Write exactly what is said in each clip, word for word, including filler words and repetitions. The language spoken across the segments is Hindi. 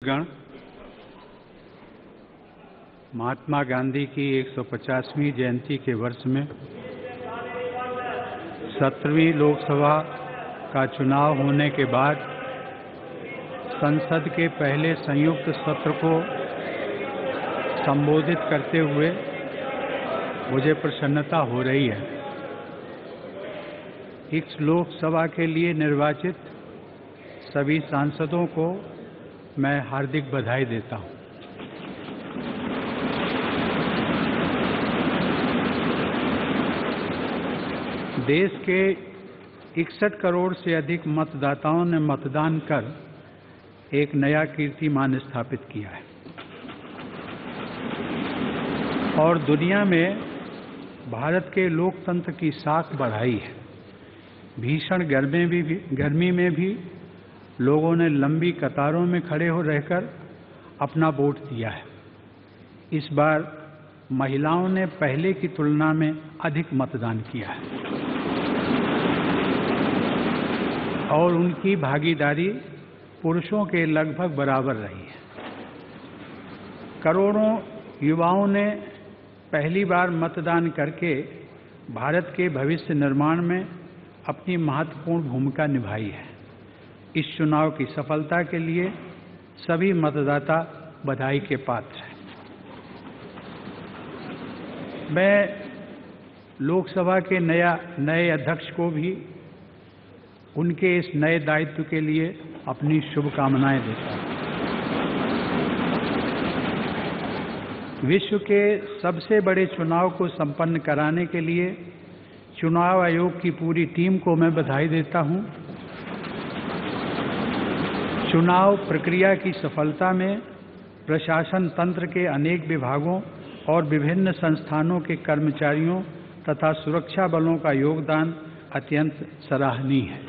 गण, महात्मा गांधी की एक सौ पचासवीं जयंती के वर्ष में सत्रहवीं लोकसभा का चुनाव होने के बाद संसद के पहले संयुक्त सत्र को संबोधित करते हुए मुझे प्रसन्नता हो रही है। इस लोकसभा के लिए निर्वाचित सभी सांसदों को मैं हार्दिक बधाई देता हूं। देश के इकसठ करोड़ से अधिक मतदाताओं ने मतदान कर एक नया कीर्तिमान स्थापित किया है और दुनिया में भारत के लोकतंत्र की साख बढ़ाई है। भीषण गर्मी भी, भी गर्मी में भी लोगों ने लंबी कतारों में खड़े हो रहकर अपना वोट दिया है। इस बार महिलाओं ने पहले की तुलना में अधिक मतदान किया है और उनकी भागीदारी पुरुषों के लगभग बराबर रही है। करोड़ों युवाओं ने पहली बार मतदान करके भारत के भविष्य निर्माण में अपनी महत्वपूर्ण भूमिका निभाई है। इस चुनाव की सफलता के लिए सभी मतदाता बधाई के पात्र हैं। मैं लोकसभा के नया नए अध्यक्ष को भी उनके इस नए दायित्व के लिए अपनी शुभकामनाएं देता हूं। विश्व के सबसे बड़े चुनाव को संपन्न कराने के लिए चुनाव आयोग की पूरी टीम को मैं बधाई देता हूं। चुनाव प्रक्रिया की सफलता में प्रशासन तंत्र के अनेक विभागों और विभिन्न संस्थानों के कर्मचारियों तथा सुरक्षा बलों का योगदान अत्यंत सराहनीय है।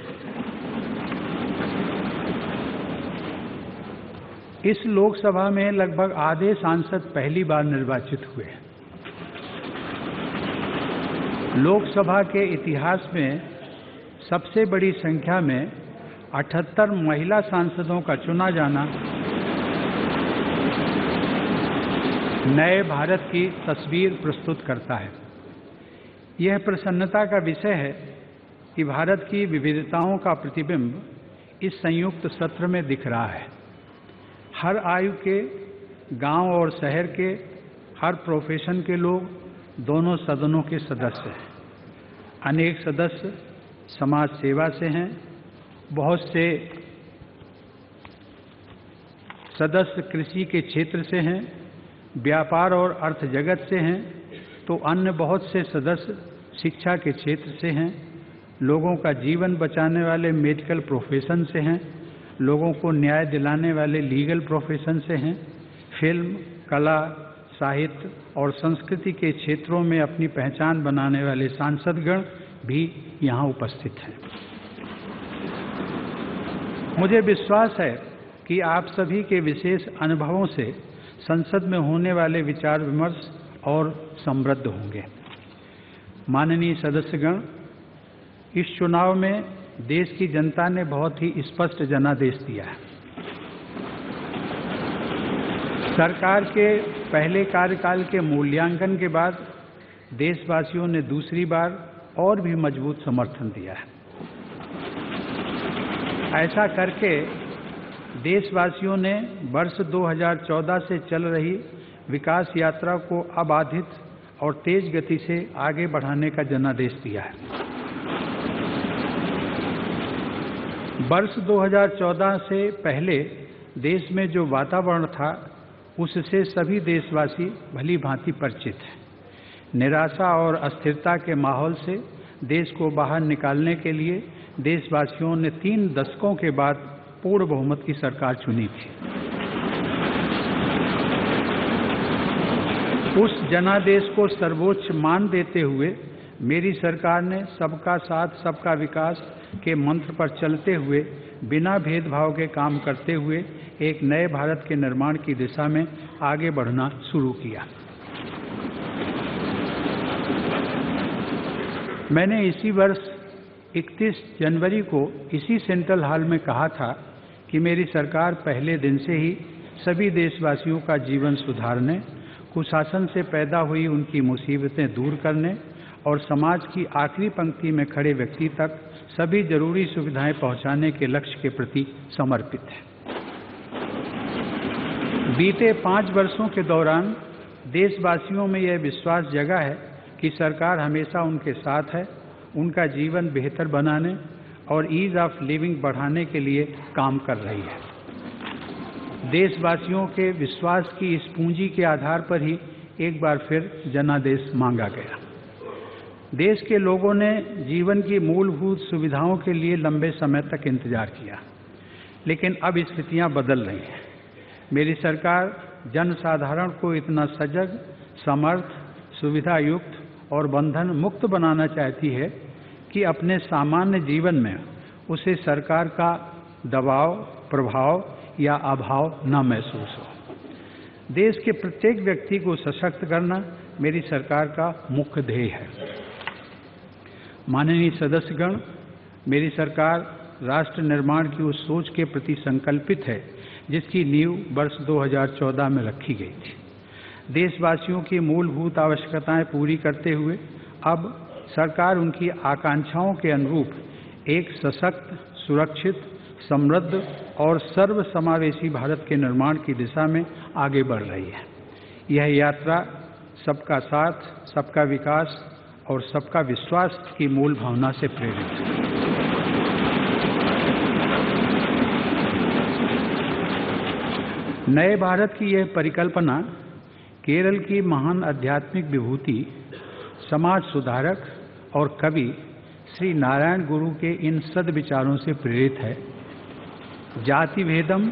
इस लोकसभा में लगभग आधे सांसद पहली बार निर्वाचित हुए। लोकसभा के इतिहास में सबसे बड़ी संख्या में अठहत्तर महिला सांसदों का चुना जाना नए भारत की तस्वीर प्रस्तुत करता है। यह प्रसन्नता का विषय है कि भारत की विविधताओं का प्रतिबिंब इस संयुक्त सत्र में दिख रहा है। हर आयु के, गांव और शहर के, हर प्रोफेशन के लोग दोनों सदनों के सदस्य हैं। अनेक सदस्य समाज सेवा से हैं, बहुत से सदस्य कृषि के क्षेत्र से हैं, व्यापार और अर्थ जगत से हैं, तो अन्य बहुत से सदस्य शिक्षा के क्षेत्र से हैं, लोगों का जीवन बचाने वाले मेडिकल प्रोफेशन से हैं, लोगों को न्याय दिलाने वाले लीगल प्रोफेशन से हैं, फिल्म, कला, साहित्य और संस्कृति के क्षेत्रों में अपनी पहचान बनाने वाले सांसदगण भी यहाँ उपस्थित हैं। मुझे विश्वास है कि आप सभी के विशेष अनुभवों से संसद में होने वाले विचार विमर्श और समृद्ध होंगे। माननीय सदस्यगण, इस चुनाव में देश की जनता ने बहुत ही स्पष्ट जनादेश दिया है। सरकार के पहले कार्यकाल के मूल्यांकन के बाद देशवासियों ने दूसरी बार और भी मजबूत समर्थन दिया है। ऐसा करके देशवासियों ने वर्ष दो हज़ार चौदह से चल रही विकास यात्रा को अबाधित और तेज गति से आगे बढ़ाने का जनादेश दिया है। वर्ष दो हज़ार चौदह से पहले देश में जो वातावरण था उससे सभी देशवासी भली भांति परिचित हैं। निराशा और अस्थिरता के माहौल से देश को बाहर निकालने के लिए देशवासियों ने तीन दशकों के बाद पूर्ण बहुमत की सरकार चुनी थी। उस जनादेश को सर्वोच्च मान देते हुए मेरी सरकार ने सबका साथ सबका विकास के मंत्र पर चलते हुए बिना भेदभाव के काम करते हुए एक नए भारत के निर्माण की दिशा में आगे बढ़ना शुरू किया। मैंने इसी वर्ष इकतीस जनवरी को इसी सेंट्रल हॉल में कहा था कि मेरी सरकार पहले दिन से ही सभी देशवासियों का जीवन सुधारने, कुशासन से पैदा हुई उनकी मुसीबतें दूर करने और समाज की आखिरी पंक्ति में खड़े व्यक्ति तक सभी जरूरी सुविधाएं पहुंचाने के लक्ष्य के प्रति समर्पित है। बीते पाँच वर्षों के दौरान देशवासियों में यह विश्वास जगा है कि सरकार हमेशा उनके साथ है, उनका जीवन बेहतर बनाने और ईज ऑफ लिविंग बढ़ाने के लिए काम कर रही है। देशवासियों के विश्वास की इस पूंजी के आधार पर ही एक बार फिर जनादेश मांगा गया। देश के लोगों ने जीवन की मूलभूत सुविधाओं के लिए लंबे समय तक इंतजार किया, लेकिन अब स्थितियां बदल रही हैं। मेरी सरकार जनसाधारण को इतना सजग, समर्थ, सुविधायुक्त और बंधन मुक्त बनाना चाहती है कि अपने सामान्य जीवन में उसे सरकार का दबाव, प्रभाव या अभाव न महसूस हो। देश के प्रत्येक व्यक्ति को सशक्त करना मेरी सरकार का मुख्य ध्येय है। माननीय सदस्यगण, मेरी सरकार राष्ट्र निर्माण की उस सोच के प्रति संकल्पित है जिसकी नींव वर्ष दो हज़ार चौदह में रखी गई थी। देशवासियों की मूलभूत आवश्यकताएं पूरी करते हुए अब सरकार उनकी आकांक्षाओं के अनुरूप एक सशक्त, सुरक्षित, समृद्ध और सर्वसमावेशी भारत के निर्माण की दिशा में आगे बढ़ रही है। यह यात्रा सबका साथ, सबका विकास और सबका विश्वास की मूल भावना से प्रेरित है। नए भारत की यह परिकल्पना केरल की महान आध्यात्मिक विभूति, समाज सुधारक और कवि श्री नारायण गुरु के इन सद्विचारों से प्रेरित है। जाति भेदम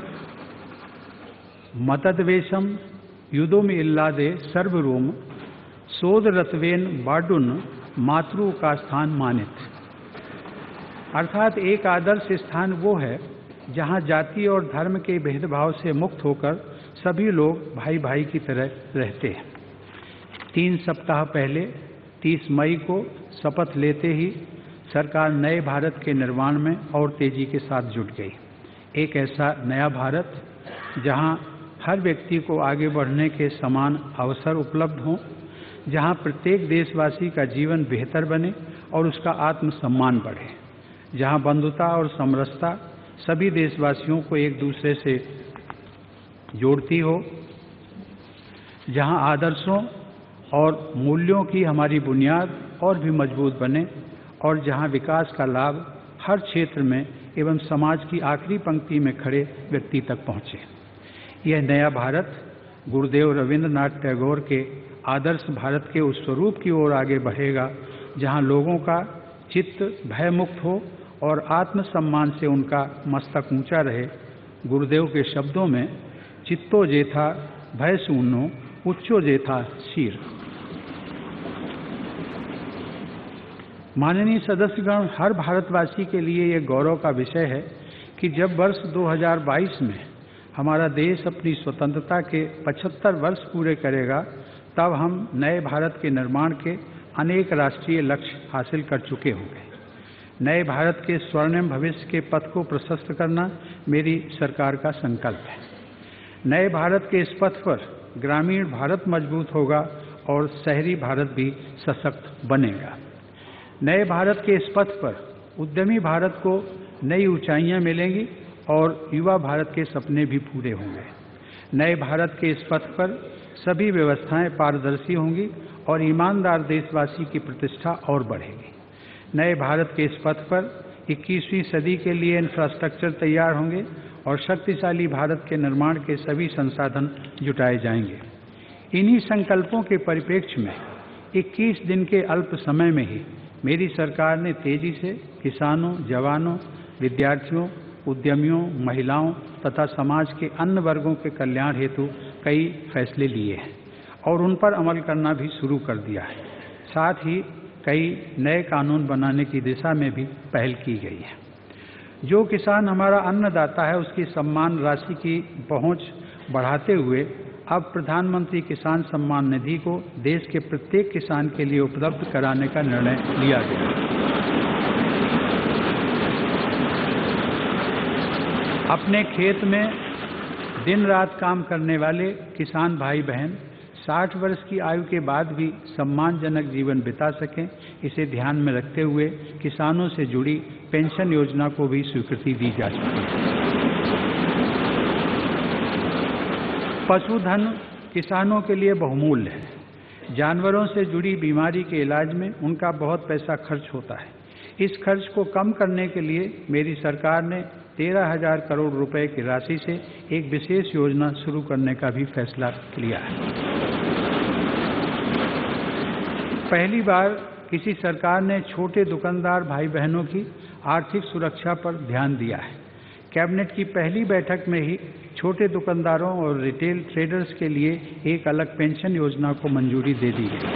मतद्वेषम युदोम इल्लादे सर्वरोम सोदरत्वेन बाडुन मातृ का स्थान मानित। अर्थात एक आदर्श स्थान वो है जहाँ जाति और धर्म के भेदभाव से मुक्त होकर सभी लोग भाई भाई की तरह रहते हैं। तीन सप्ताह पहले तीस मई को शपथ लेते ही सरकार नए भारत के निर्माण में और तेजी के साथ जुट गई। एक ऐसा नया भारत जहां हर व्यक्ति को आगे बढ़ने के समान अवसर उपलब्ध हों, जहां प्रत्येक देशवासी का जीवन बेहतर बने और उसका आत्मसम्मान बढ़े, जहां बंधुता और समरसता सभी देशवासियों को एक दूसरे से जोड़ती हो, जहां आदर्शों और मूल्यों की हमारी बुनियाद और भी मजबूत बने और जहां विकास का लाभ हर क्षेत्र में एवं समाज की आखिरी पंक्ति में खड़े व्यक्ति तक पहुंचे। यह नया भारत गुरुदेव रविंद्रनाथ टैगोर के आदर्श भारत के उस स्वरूप की ओर आगे बढ़ेगा जहां लोगों का चित्त भयमुक्त हो और आत्मसम्मान से उनका मस्तक ऊंचा रहे। गुरुदेव के शब्दों में चित्तो जेथा भय शून्यो उच्चो जेथा शीर। माननीय सदस्यगण, हर भारतवासी के लिए यह गौरव का विषय है कि जब वर्ष दो हज़ार बाईस में हमारा देश अपनी स्वतंत्रता के पचहत्तर वर्ष पूरे करेगा, तब हम नए भारत के निर्माण के अनेक राष्ट्रीय लक्ष्य हासिल कर चुके होंगे। नए भारत के स्वर्णिम भविष्य के पथ को प्रशस्त करना मेरी सरकार का संकल्प है। नए भारत के इस पथ पर ग्रामीण भारत मजबूत होगा और शहरी भारत भी सशक्त बनेगा। नए भारत के इस पथ पर उद्यमी भारत को नई ऊंचाइयां मिलेंगी और युवा भारत के सपने भी पूरे होंगे। नए भारत के इस पथ पर सभी व्यवस्थाएं पारदर्शी होंगी और ईमानदार देशवासी की प्रतिष्ठा और बढ़ेगी। नए भारत के इस पथ पर इक्कीसवीं सदी के लिए इंफ्रास्ट्रक्चर तैयार होंगे और शक्तिशाली भारत के निर्माण के सभी संसाधन जुटाए जाएंगे। इन्हीं संकल्पों के परिप्रेक्ष्य में इक्कीस दिन के अल्प समय में ही मेरी सरकार ने तेजी से किसानों, जवानों, विद्यार्थियों, उद्यमियों, महिलाओं तथा समाज के अन्य वर्गों के कल्याण हेतु कई फैसले लिए हैं और उन पर अमल करना भी शुरू कर दिया है। साथ ही कई नए कानून बनाने की दिशा में भी पहल की गई है। जो किसान हमारा अन्नदाता है, उसकी सम्मान राशि की पहुंच बढ़ाते हुए अब प्रधानमंत्री किसान सम्मान निधि को देश के प्रत्येक किसान के लिए उपलब्ध कराने का निर्णय लिया गया। अपने खेत में दिन रात काम करने वाले किसान भाई बहन साठ वर्ष की आयु के बाद भी सम्मानजनक जीवन बिता सकें, इसे ध्यान में रखते हुए किसानों से जुड़ी पेंशन योजना को भी स्वीकृति दी जा सके। पशुधन किसानों के लिए बहुमूल्य है। जानवरों से जुड़ी बीमारी के इलाज में उनका बहुत पैसा खर्च होता है। इस खर्च को कम करने के लिए मेरी सरकार ने तेरह हजार करोड़ रुपए की राशि से एक विशेष योजना शुरू करने का भी फैसला लिया है। पहली बार किसी सरकार ने छोटे दुकानदार भाई बहनों की आर्थिक सुरक्षा पर ध्यान दिया है। कैबिनेट की पहली बैठक में ही छोटे दुकानदारों और रिटेल ट्रेडर्स के लिए एक अलग पेंशन योजना को मंजूरी दे दी गई।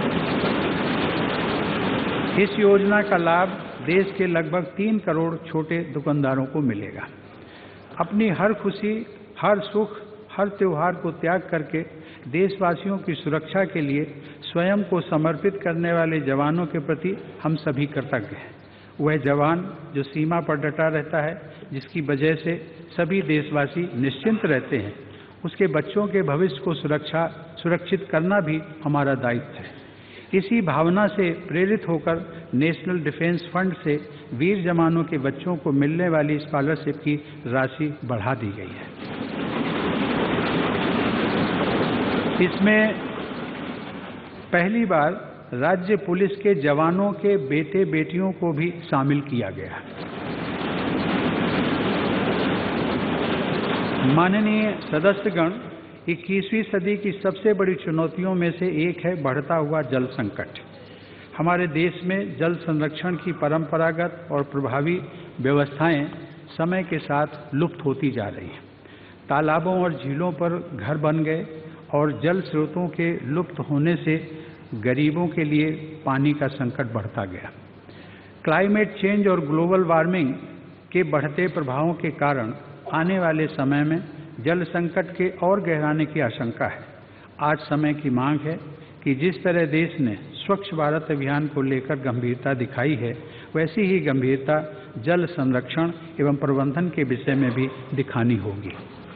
इस योजना का लाभ देश के लगभग तीन करोड़ छोटे दुकानदारों को मिलेगा। अपनी हर खुशी, हर सुख, हर त्योहार को त्याग करके देशवासियों की सुरक्षा के लिए स्वयं को समर्पित करने वाले जवानों के प्रति हम सभी कृतज्ञ हैं। वह जवान जो सीमा पर डटा रहता है, जिसकी वजह से सभी देशवासी निश्चिंत रहते हैं, उसके बच्चों के भविष्य को सुरक्षा सुरक्षित करना भी हमारा दायित्व है। इसी भावना से प्रेरित होकर नेशनल डिफेंस फंड से वीर जवानों के बच्चों को मिलने वाली स्कॉलरशिप की राशि बढ़ा दी गई है। इसमें पहली बार राज्य पुलिस के जवानों के बेटे बेटियों को भी शामिल किया गया। माननीय सदस्यगण, इक्कीसवीं सदी की सबसे बड़ी चुनौतियों में से एक है बढ़ता हुआ जल संकट। हमारे देश में जल संरक्षण की परंपरागत और प्रभावी व्यवस्थाएं समय के साथ लुप्त होती जा रही हैं। तालाबों और झीलों पर घर बन गए और जल स्रोतों के लुप्त होने से गरीबों के लिए पानी का संकट बढ़ता गया। क्लाइमेट चेंज और ग्लोबल वार्मिंग के बढ़ते प्रभावों के कारण आने वाले समय में जल संकट के और गहराने की आशंका है। आज समय की मांग है कि जिस तरह देश ने स्वच्छ भारत अभियान को लेकर गंभीरता दिखाई है, वैसी ही गंभीरता जल संरक्षण एवं प्रबंधन के विषय में भी दिखानी होगी।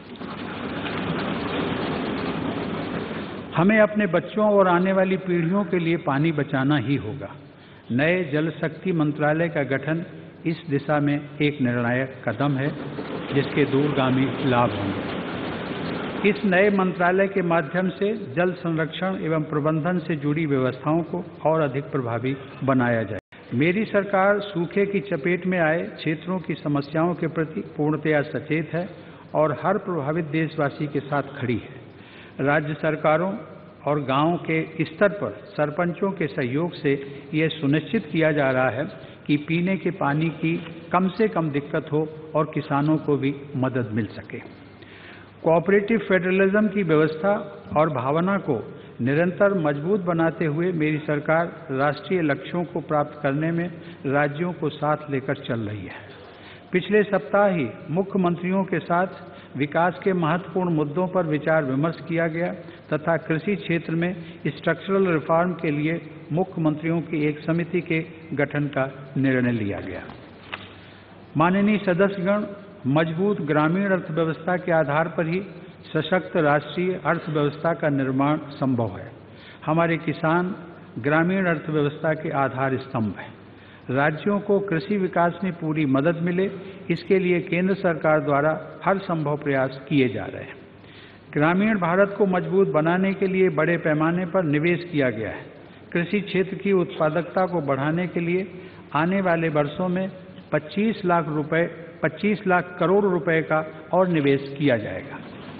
हमें अपने बच्चों और आने वाली पीढ़ियों के लिए पानी बचाना ही होगा। नए जल शक्ति मंत्रालय का गठन इस दिशा में एक निर्णायक कदम है, जिसके दूरगामी लाभ होंगे। इस नए मंत्रालय के माध्यम से जल संरक्षण एवं प्रबंधन से जुड़ी व्यवस्थाओं को और अधिक प्रभावी बनाया जाए। मेरी सरकार सूखे की चपेट में आए क्षेत्रों की समस्याओं के प्रति पूर्णतया सचेत है और हर प्रभावित देशवासी के साथ खड़ी है। राज्य सरकारों और गांव के स्तर पर सरपंचों के सहयोग से यह सुनिश्चित किया जा रहा है कि पीने के पानी की कम से कम दिक्कत हो और किसानों को भी मदद मिल सके। कोऑपरेटिव फेडरलिज्म की व्यवस्था और भावना को निरंतर मजबूत बनाते हुए मेरी सरकार राष्ट्रीय लक्ष्यों को प्राप्त करने में राज्यों को साथ लेकर चल रही है। पिछले सप्ताह ही मुख्यमंत्रियों के साथ विकास के महत्वपूर्ण मुद्दों पर विचार विमर्श किया गया तथा कृषि क्षेत्र में स्ट्रक्चरल रिफॉर्म के लिए मुख्यमंत्रियों की एक समिति के गठन का निर्णय लिया गया। माननीय सदस्यगण, मजबूत ग्रामीण अर्थव्यवस्था के आधार पर ही सशक्त राष्ट्रीय अर्थव्यवस्था का निर्माण संभव है। हमारे किसान ग्रामीण अर्थव्यवस्था के आधार स्तंभ हैं। राज्यों को कृषि विकास में पूरी मदद मिले, इसके लिए केंद्र सरकार द्वारा हर संभव प्रयास किए जा रहे हैं। ग्रामीण भारत को मजबूत बनाने के लिए बड़े पैमाने पर निवेश किया गया है। कृषि क्षेत्र की उत्पादकता को बढ़ाने के लिए आने वाले वर्षों में पच्चीस लाख रुपए पच्चीस लाख करोड़ रुपए का और निवेश किया जाएगा।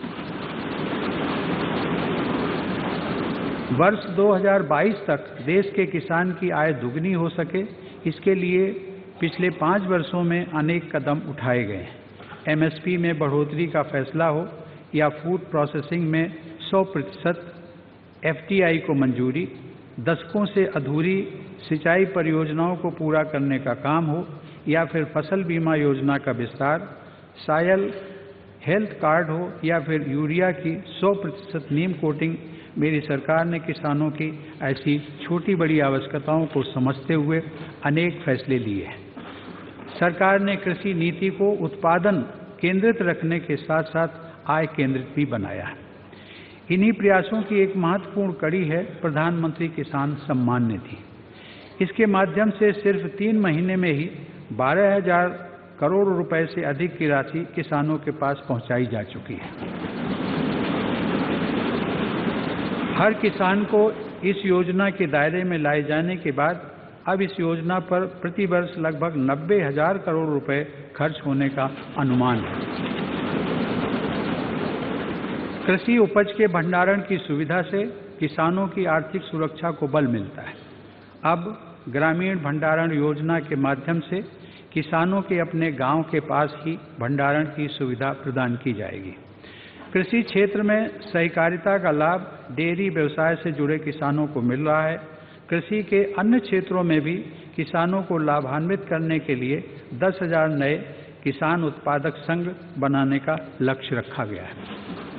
वर्ष दो हज़ार बाईस तक देश के किसान की आय दुगनी हो सके, इसके लिए पिछले पाँच वर्षों में अनेक कदम उठाए गए हैं। एमएसपी में बढ़ोतरी का फैसला हो या फूड प्रोसेसिंग में सौ प्रतिशत एफटीआई को मंजूरी, दशकों से अधूरी सिंचाई परियोजनाओं को पूरा करने का काम हो या फिर फसल बीमा योजना का विस्तार, सायल हेल्थ कार्ड हो या फिर यूरिया की सौ प्रतिशत नीम कोटिंग, मेरी सरकार ने किसानों की ऐसी छोटी बड़ी आवश्यकताओं को समझते हुए अनेक फैसले लिए हैं। सरकार ने कृषि नीति को उत्पादन केंद्रित रखने के साथ साथ आय केंद्रित भी बनाया है। इन्हीं प्रयासों की एक महत्वपूर्ण कड़ी है प्रधानमंत्री किसान सम्मान निधि। इसके माध्यम से सिर्फ तीन महीने में ही बारह हजार करोड़ रुपए से अधिक की राशि किसानों के पास पहुंचाई जा चुकी है। हर किसान को इस योजना के दायरे में लाए जाने के बाद अब इस योजना पर प्रति वर्ष लगभग नब्बे हजार करोड़ रुपए खर्च होने का अनुमान है। कृषि उपज के भंडारण की सुविधा से किसानों की आर्थिक सुरक्षा को बल मिलता है। अब ग्रामीण भंडारण योजना के माध्यम से किसानों के अपने गांव के पास ही भंडारण की सुविधा प्रदान की जाएगी। कृषि क्षेत्र में सहकारिता का लाभ डेयरी व्यवसाय से जुड़े किसानों को मिल रहा है। कृषि के अन्य क्षेत्रों में भी किसानों को लाभान्वित करने के लिए दस हजार नए किसान उत्पादक संघ बनाने का लक्ष्य रखा गया है।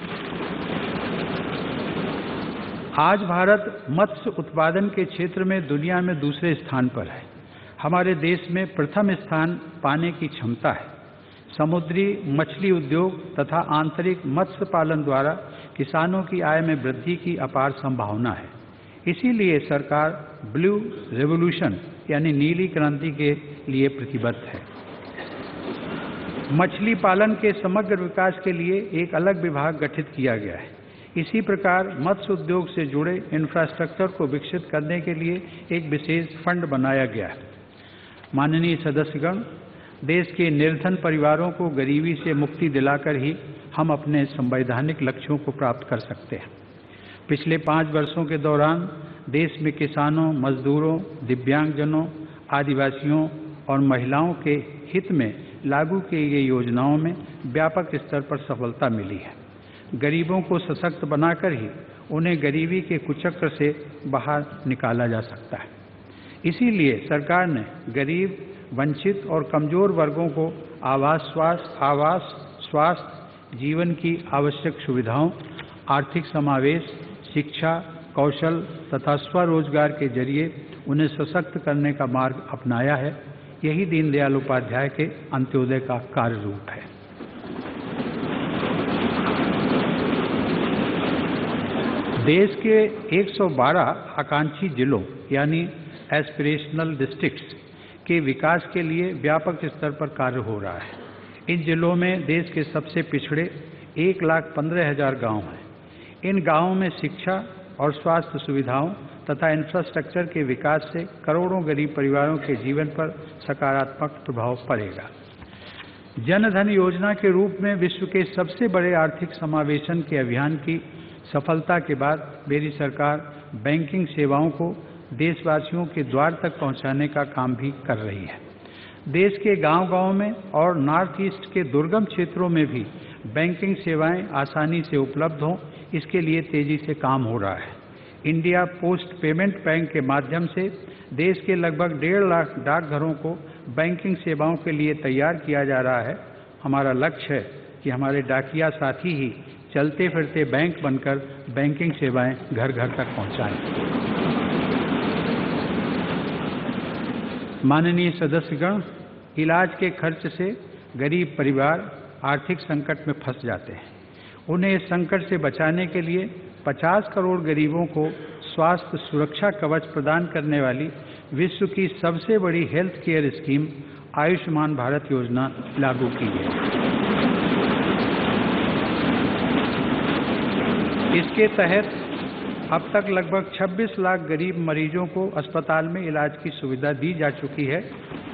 आज भारत मत्स्य उत्पादन के क्षेत्र में दुनिया में दूसरे स्थान पर है। हमारे देश में प्रथम स्थान पाने की क्षमता है। समुद्री मछली उद्योग तथा आंतरिक मत्स्य पालन द्वारा किसानों की आय में वृद्धि की अपार संभावना है। इसीलिए सरकार ब्लू रेवोल्यूशन यानी नीली क्रांति के लिए प्रतिबद्ध है। मछली पालन के समग्र विकास के लिए एक अलग विभाग गठित किया गया है। इसी प्रकार मत्स्य उद्योग से जुड़े इंफ्रास्ट्रक्चर को विकसित करने के लिए एक विशेष फंड बनाया गया है। माननीय सदस्यगण, देश के निर्धन परिवारों को गरीबी से मुक्ति दिलाकर ही हम अपने संवैधानिक लक्ष्यों को प्राप्त कर सकते हैं। पिछले पाँच वर्षों के दौरान देश में किसानों, मजदूरों, दिव्यांगजनों, आदिवासियों और महिलाओं के हित में लागू की गई योजनाओं में व्यापक स्तर पर सफलता मिली है। गरीबों को सशक्त बनाकर ही उन्हें गरीबी के कुचक्र से बाहर निकाला जा सकता है। इसीलिए सरकार ने गरीब, वंचित और कमजोर वर्गों को आवास स्वास्थ्य आवास स्वास्थ्य जीवन की आवश्यक सुविधाओं, आर्थिक समावेश, शिक्षा, कौशल तथा स्वरोजगार के जरिए उन्हें सशक्त करने का मार्ग अपनाया है। यही दीनदयाल उपाध्याय के अंत्योदय का कार्य रूप है। देश के एक सौ बारह आकांक्षी जिलों यानी एस्पिरेशनल डिस्ट्रिक्ट्स के विकास के लिए व्यापक स्तर पर कार्य हो रहा है। इन जिलों में देश के सबसे पिछड़े एक लाख पंद्रह हजार गाँव हैं। इन गाँवों में शिक्षा और स्वास्थ्य सुविधाओं तथा इंफ्रास्ट्रक्चर के विकास से करोड़ों गरीब परिवारों के जीवन पर सकारात्मक प्रभाव पड़ेगा। जन धन योजना के रूप में विश्व के सबसे बड़े आर्थिक समावेशन के अभियान की सफलता के बाद मेरी सरकार बैंकिंग सेवाओं को देशवासियों के द्वार तक पहुंचाने का काम भी कर रही है। देश के गांव-गांव में और नॉर्थ ईस्ट के दुर्गम क्षेत्रों में भी बैंकिंग सेवाएं आसानी से उपलब्ध हों, इसके लिए तेजी से काम हो रहा है। इंडिया पोस्ट पेमेंट बैंक के माध्यम से देश के लगभग डेढ़ लाख डाकघरों को बैंकिंग सेवाओं के लिए तैयार किया जा रहा है। हमारा लक्ष्य है कि हमारे डाकिया साथी ही चलते फिरते बैंक बनकर बैंकिंग सेवाएं घर घर तक पहुंचाएं। माननीय सदस्यगण, इलाज के खर्च से गरीब परिवार आर्थिक संकट में फंस जाते हैं। उन्हें इस संकट से बचाने के लिए पचास करोड़ गरीबों को स्वास्थ्य सुरक्षा कवच प्रदान करने वाली विश्व की सबसे बड़ी health care scheme Ayushman Bharat योजना लागू की है। इसके तहत अब तक लगभग छब्बीस लाख गरीब मरीजों को अस्पताल में इलाज की सुविधा दी जा चुकी है।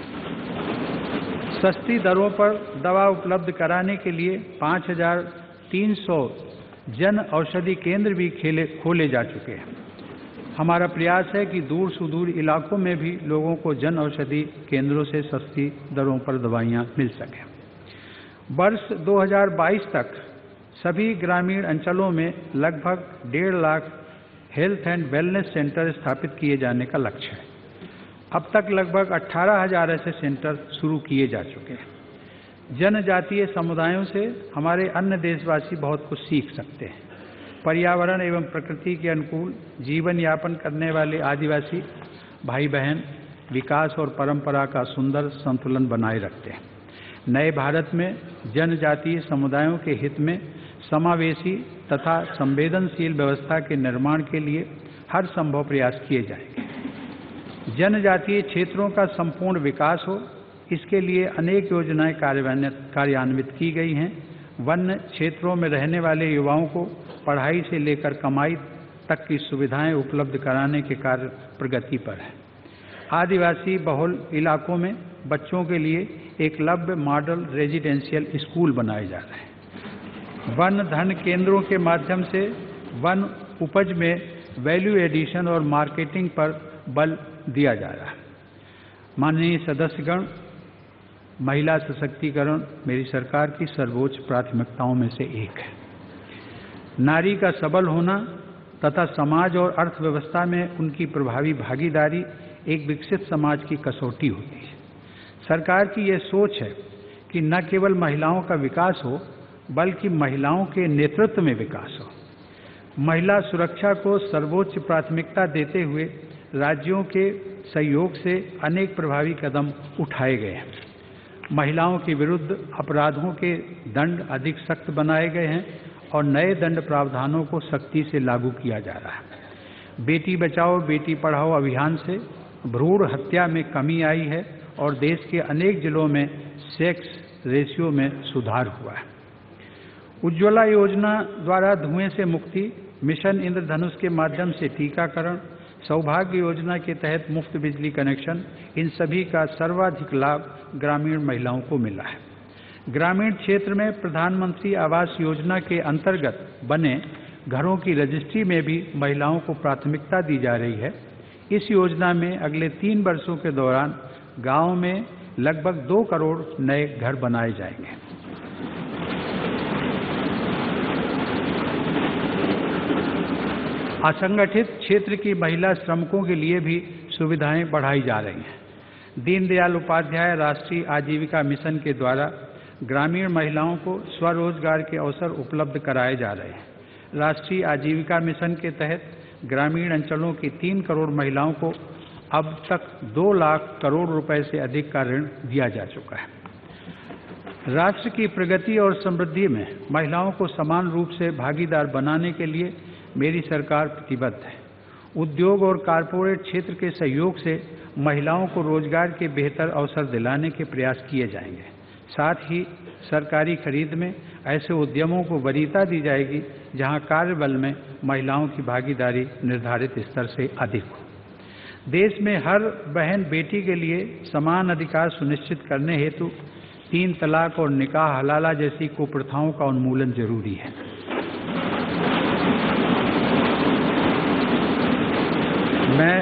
सस्ती दरों पर दवा उपलब्ध कराने के लिए पाँच हजार तीन सौ जन औषधि केंद्र भी खेले खोले जा चुके हैं। हमारा प्रयास है कि दूर सुदूर इलाकों में भी लोगों को जन औषधि केंद्रों से सस्ती दरों पर दवाइयां मिल सकें। वर्ष दो हजार बाईस तक सभी ग्रामीण अंचलों में लगभग डेढ़ lakh health and wellness centre स्थापित किए जाने का लक्ष्य है। अब तक लगभग अठारह हजार ऐसे सेंटर शुरू किए जा चुके हैं। जनजातीय समुदायों से हमारे अन्य देशवासी बहुत कुछ सीख सकते हैं। पर्यावरण एवं प्रकृति के अनुकूल जीवन यापन करने वाले आदिवासी भाई बहन विकास और परंपरा का सुंदर संतुलन बनाए रखते हैं। नए भारत में जनजातीय समुदायों के हित में समावेशी तथा संवेदनशील व्यवस्था के निर्माण के लिए हर संभव प्रयास किए जाएंगे। जनजातीय क्षेत्रों का संपूर्ण विकास हो, इसके लिए अनेक योजनाएं कार्यान्वित की गई हैं। वन्य क्षेत्रों में रहने वाले युवाओं को पढ़ाई से लेकर कमाई तक की सुविधाएं उपलब्ध कराने के कार्य प्रगति पर है। आदिवासी बहुल इलाकों में बच्चों के लिए एकलव्य मॉडल रेजिडेंशियल स्कूल बनाए जा रहे हैं। वन धन केंद्रों के माध्यम से वन उपज में वैल्यू एडिशन और मार्केटिंग पर बल दिया जा रहा है। माननीय सदस्यगण, महिला सशक्तिकरण मेरी सरकार की सर्वोच्च प्राथमिकताओं में से एक है। नारी का सबल होना तथा समाज और अर्थव्यवस्था में उनकी प्रभावी भागीदारी एक विकसित समाज की कसौटी होती है। सरकार की यह सोच है कि न केवल महिलाओं का विकास हो, बल्कि महिलाओं के नेतृत्व में विकास हो। महिला सुरक्षा को सर्वोच्च प्राथमिकता देते हुए राज्यों के सहयोग से अनेक प्रभावी कदम उठाए गए हैं। महिलाओं के विरुद्ध अपराधों के दंड अधिक सख्त बनाए गए हैं और नए दंड प्रावधानों को सख्ती से लागू किया जा रहा है। बेटी बचाओ बेटी पढ़ाओ अभियान से भ्रूण हत्या में कमी आई है और देश के अनेक जिलों में सेक्स रेशियो में सुधार हुआ है। उज्ज्वला योजना द्वारा धुएं से मुक्ति, मिशन इंद्रधनुष के माध्यम से टीकाकरण, सौभाग्य योजना के तहत मुफ्त बिजली कनेक्शन, इन सभी का सर्वाधिक लाभ ग्रामीण महिलाओं को मिला है। ग्रामीण क्षेत्र में प्रधानमंत्री आवास योजना के अंतर्गत बने घरों की रजिस्ट्री में भी महिलाओं को प्राथमिकता दी जा रही है। इस योजना में अगले तीन वर्षों के दौरान गांव में लगभग दो करोड़ नए घर बनाए जाएंगे। असंगठित क्षेत्र की महिला श्रमिकों के लिए भी सुविधाएं बढ़ाई जा रही हैं। दीनदयाल उपाध्याय राष्ट्रीय आजीविका मिशन के द्वारा ग्रामीण महिलाओं को स्वरोजगार के अवसर उपलब्ध कराए जा रहे हैं। राष्ट्रीय आजीविका मिशन के तहत ग्रामीण अंचलों की तीन करोड़ महिलाओं को अब तक दो लाख करोड़ रुपए से अधिक का ऋण दिया जा चुका है। राष्ट्र की प्रगति और समृद्धि में महिलाओं को समान रूप से भागीदार बनाने के लिए मेरी सरकार प्रतिबद्ध है। उद्योग और कारपोरेट क्षेत्र के सहयोग से महिलाओं को रोजगार के बेहतर अवसर दिलाने के प्रयास किए जाएंगे। साथ ही सरकारी खरीद में ऐसे उद्यमों को वरीयता दी जाएगी जहां कार्यबल में महिलाओं की भागीदारी निर्धारित स्तर से अधिक हो। देश में हर बहन बेटी के लिए समान अधिकार सुनिश्चित करने हेतु तीन तलाक और निकाह हलाला जैसी कुप्रथाओं का उन्मूलन जरूरी है। मैं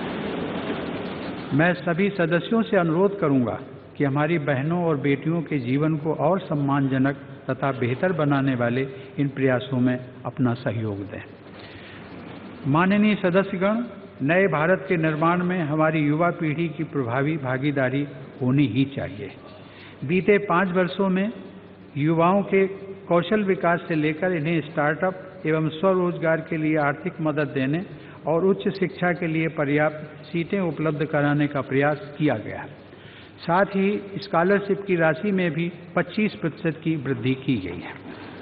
मैं सभी सदस्यों से अनुरोध करूंगा कि हमारी बहनों और बेटियों के जीवन को और सम्मानजनक तथा बेहतर बनाने वाले इन प्रयासों में अपना सहयोग दें। माननीय सदस्यगण, नए भारत के निर्माण में हमारी युवा पीढ़ी की प्रभावी भागीदारी होनी ही चाहिए। बीते पाँच वर्षों में युवाओं के कौशल विकास से लेकर इन्हें स्टार्टअप एवं स्वरोजगार के लिए आर्थिक मदद देने और उच्च शिक्षा के लिए पर्याप्त सीटें उपलब्ध कराने का प्रयास किया गया है। साथ ही स्कॉलरशिप की राशि में भी पच्चीस प्रतिशत की वृद्धि की गई है।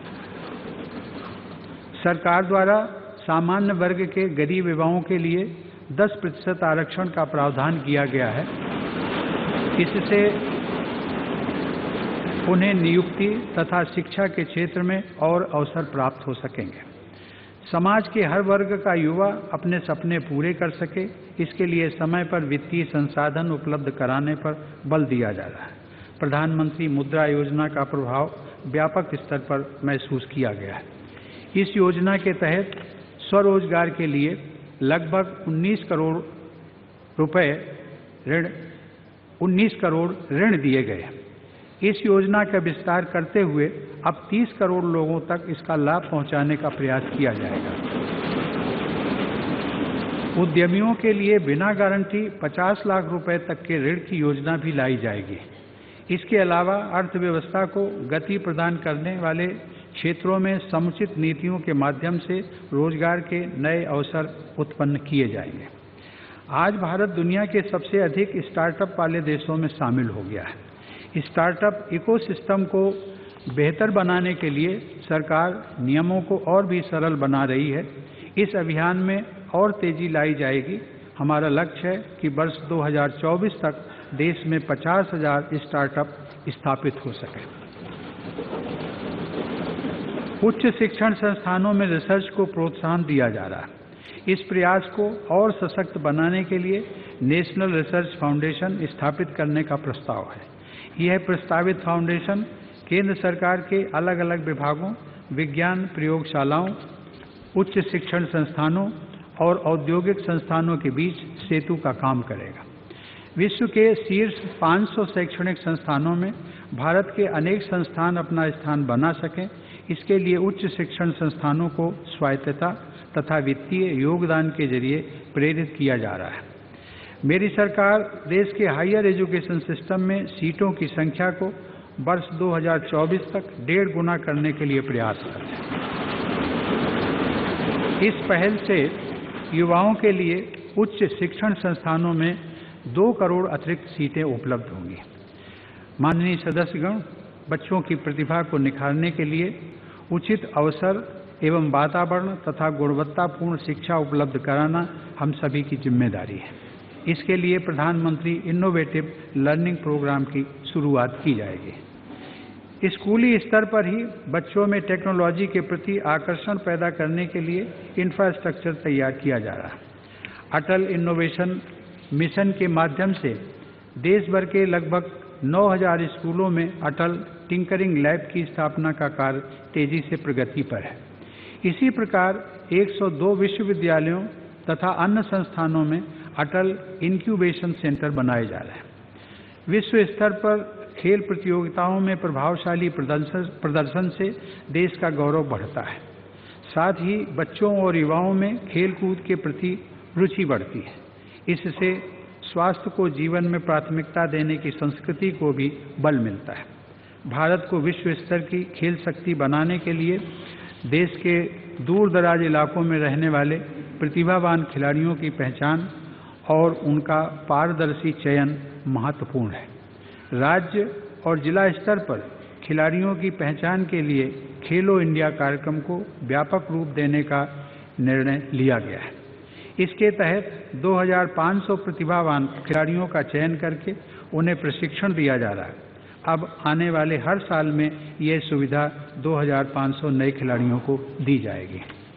सरकार द्वारा सामान्य वर्ग के गरीब युवाओं के लिए दस प्रतिशत आरक्षण का प्रावधान किया गया है। इससे उन्हें नियुक्ति तथा शिक्षा के क्षेत्र में और अवसर प्राप्त हो सकेंगे। समाज के हर वर्ग का युवा अपने सपने पूरे कर सके, इसके लिए समय पर वित्तीय संसाधन उपलब्ध कराने पर बल दिया जा रहा है। प्रधानमंत्री मुद्रा योजना का प्रभाव व्यापक स्तर पर महसूस किया गया है। इस योजना के तहत स्वरोजगार के लिए लगभग उन्नीस करोड़ रुपए ऋण उन्नीस करोड़ ऋण दिए गए हैं। इस योजना का विस्तार करते हुए अब तीस करोड़ लोगों तक इसका लाभ पहुंचाने का प्रयास किया जाएगा। उद्यमियों के लिए बिना गारंटी पचास लाख रुपए तक के ऋण की योजना भी लाई जाएगी। इसके अलावा अर्थव्यवस्था को गति प्रदान करने वाले क्षेत्रों में समुचित नीतियों के माध्यम से रोजगार के नए अवसर उत्पन्न किए जाएंगे। आज भारत दुनिया के सबसे अधिक स्टार्टअप वाले देशों में शामिल हो गया है। स्टार्टअप इकोसिस्टम को बेहतर बनाने के लिए सरकार नियमों को और भी सरल बना रही है। इस अभियान में और तेजी लाई जाएगी। हमारा लक्ष्य है कि वर्ष दो हज़ार चौबीस तक देश में पचास हजार स्टार्टअप स्थापित हो सके। उच्च शिक्षण संस्थानों में रिसर्च को प्रोत्साहन दिया जा रहा है। इस प्रयास को और सशक्त बनाने के लिए नेशनल रिसर्च फाउंडेशन स्थापित करने का प्रस्ताव है। यह प्रस्तावित फाउंडेशन केंद्र सरकार के अलग अलग विभागों, विज्ञान प्रयोगशालाओं, उच्च शिक्षण संस्थानों और औद्योगिक संस्थानों के बीच सेतु का काम करेगा। विश्व के शीर्ष पाँच सौ शैक्षणिक संस्थानों में भारत के अनेक संस्थान अपना स्थान बना सकें, इसके लिए उच्च शिक्षण संस्थानों को स्वायत्तता तथा वित्तीय योगदान के जरिए प्रेरित किया जा रहा है। मेरी सरकार देश के हायर एजुकेशन सिस्टम में सीटों की संख्या को वर्ष दो हज़ार चौबीस तक डेढ़ गुना करने के लिए प्रयासरत है। इस पहल से युवाओं के लिए उच्च शिक्षण संस्थानों में दो करोड़ अतिरिक्त सीटें उपलब्ध होंगी। माननीय सदस्यगण, बच्चों की प्रतिभा को निखारने के लिए उचित अवसर एवं वातावरण तथा गुणवत्तापूर्ण शिक्षा उपलब्ध कराना हम सभी की जिम्मेदारी है। इसके लिए प्रधानमंत्री इनोवेटिव लर्निंग प्रोग्राम की शुरुआत की जाएगी। स्कूली स्तर पर ही बच्चों में टेक्नोलॉजी के प्रति आकर्षण पैदा करने के लिए इंफ्रास्ट्रक्चर तैयार किया जा रहा है। अटल इनोवेशन मिशन के माध्यम से देश भर के लगभग नौ हज़ार स्कूलों में अटल टिंकरिंग लैब की स्थापना का कार्य तेजी से प्रगति पर है। इसी प्रकार एक सौ दो विश्वविद्यालयों तथा अन्य संस्थानों में अटल इंक्यूबेशन सेंटर बनाए जा रहे हैं। विश्व स्तर पर खेल प्रतियोगिताओं में प्रभावशाली प्रदर्शन प्रदर्शन से देश का गौरव बढ़ता है। साथ ही बच्चों और युवाओं में खेलकूद के प्रति रुचि बढ़ती है। इससे स्वास्थ्य को जीवन में प्राथमिकता देने की संस्कृति को भी बल मिलता है। भारत को विश्व स्तर की खेल शक्ति बनाने के लिए देश के दूर दराज इलाकों में रहने वाले प्रतिभावान खिलाड़ियों की पहचान और उनका पारदर्शी चयन महत्वपूर्ण है। राज्य और जिला स्तर पर खिलाड़ियों की पहचान के लिए खेलो इंडिया कार्यक्रम को व्यापक रूप देने का निर्णय लिया गया है। इसके तहत दो हज़ार पाँच सौ प्रतिभावान खिलाड़ियों का चयन करके उन्हें प्रशिक्षण दिया जा रहा है। अब आने वाले हर साल में यह सुविधा दो हज़ार पाँच सौ नए खिलाड़ियों को दी जाएगी।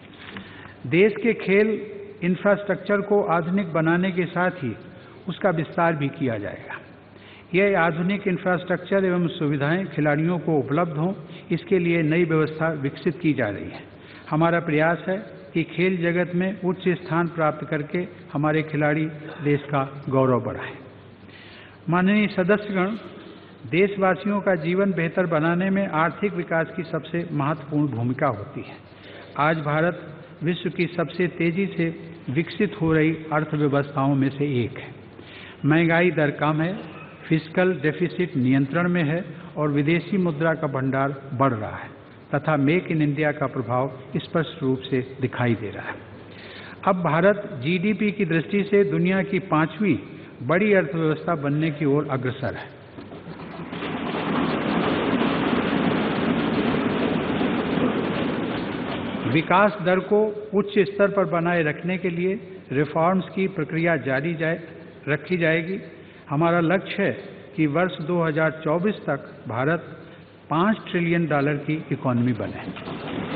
देश के खेल इंफ्रास्ट्रक्चर को आधुनिक बनाने के साथ ही उसका विस्तार भी किया जाएगा। यह आधुनिक इंफ्रास्ट्रक्चर एवं सुविधाएं खिलाड़ियों को उपलब्ध हों, इसके लिए नई व्यवस्था विकसित की जा रही है। हमारा प्रयास है कि खेल जगत में उच्च स्थान प्राप्त करके हमारे खिलाड़ी देश का गौरव बढ़ाएं। माननीय सदस्यगण, देशवासियों का जीवन बेहतर बनाने में आर्थिक विकास की सबसे महत्वपूर्ण भूमिका होती है। आज भारत विश्व की सबसे तेजी से विकसित हो रही अर्थव्यवस्थाओं में से एक है। महंगाई दर कम है, फिस्कल डेफिसिट नियंत्रण में है और विदेशी मुद्रा का भंडार बढ़ रहा है तथा मेक इन इंडिया का प्रभाव स्पष्ट रूप से दिखाई दे रहा है। अब भारत जीडीपी की दृष्टि से दुनिया की पांचवी बड़ी अर्थव्यवस्था बनने की ओर अग्रसर है। विकास दर को उच्च स्तर पर बनाए रखने के लिए रिफॉर्म्स की प्रक्रिया जारी जाए रखी जाएगी। हमारा लक्ष्य है कि वर्ष दो हज़ार चौबीस तक भारत पाँच ट्रिलियन डॉलर की इकॉनमी बने।